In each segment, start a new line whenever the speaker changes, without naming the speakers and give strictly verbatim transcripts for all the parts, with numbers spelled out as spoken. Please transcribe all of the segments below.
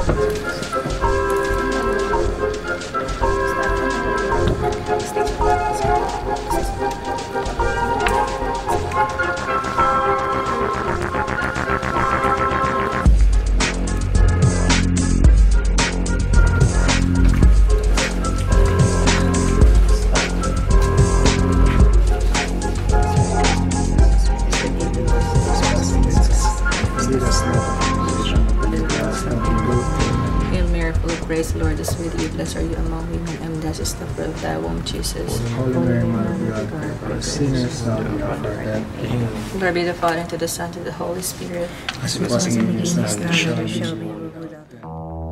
Praise the Lord is with you. Blessed are you among women, and blessed is the fruit of thy womb, Jesus.
Holy Mary, Mother of God, pray for us sinners now and at the hour of our death.
Glory be to the Father, and to the Son, and to the Holy Spirit.
As it was in the beginning, is now, and shall be,
shall be, world without end.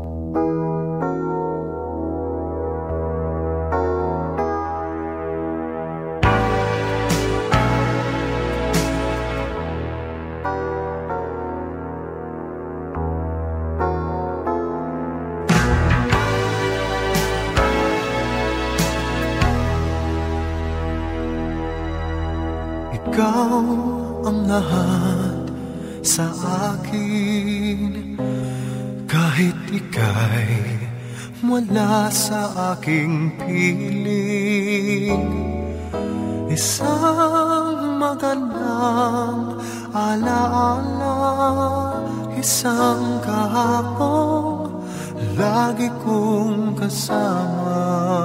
Ikaw ang lahat sa akin, kahit ika'y wala sa aking piling. Isang magandang alaala, isang kahapong lagi kong kasama.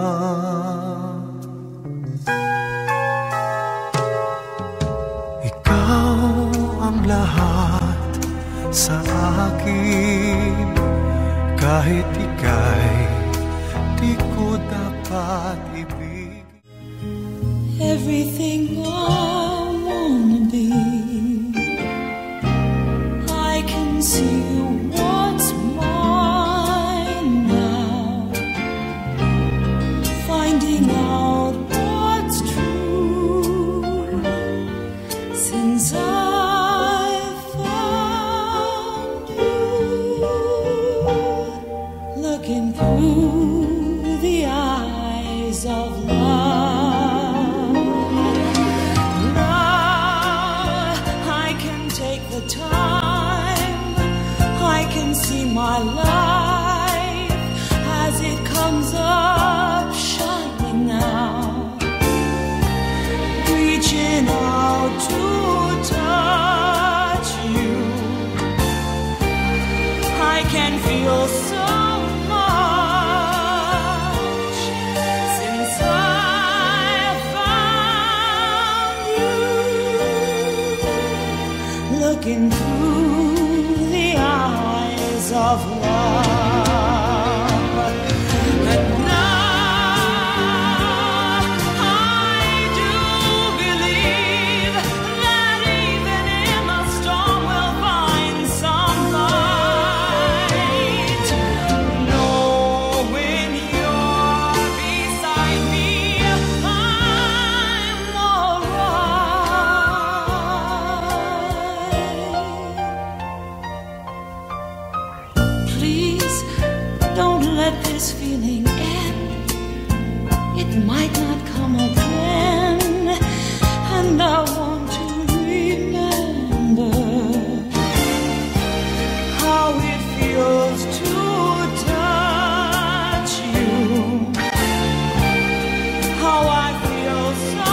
Lahat sa akin, kahit ika'y di ko dapat ibig.
Everything I wanna be, I can see what's mine now, finding out what's true since I looking through the eyes of love. Now I can take the time, I can see my life as it comes up shining now, reaching out to touch you. I can feel so looking through the eyes of love. And now I do believe that even in the storm we'll find some light. Knowing you're beside me, I'm alright. Please don't let this feeling end. It might not come again, and I want to remember how it feels to touch you, how I feel so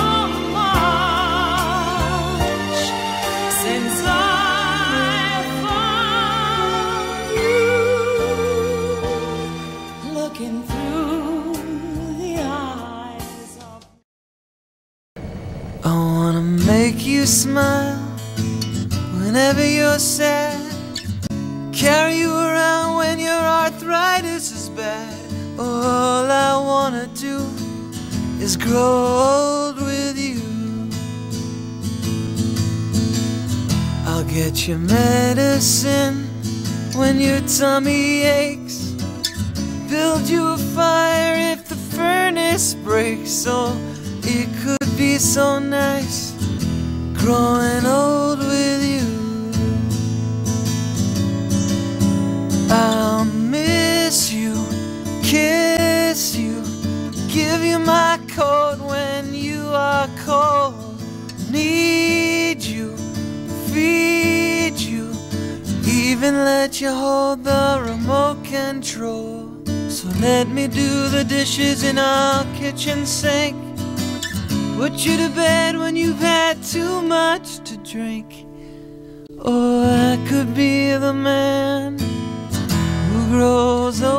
much since I looking through the eyes of.
I wanna make you smile whenever you're sad, carry you around when your arthritis is bad. All I wanna do is grow old with you. I'll get you medicine when your tummy aches, build you a fire if the furnace breaks. Oh, it could be so nice growing old with you. I'll miss you, kiss you, give you my coat when you are cold. Need you, feed you, even even let you hold the remote control. So let me do the dishes in our kitchen sink, put you to bed when you've had too much to drink. Or I could be the man who grows old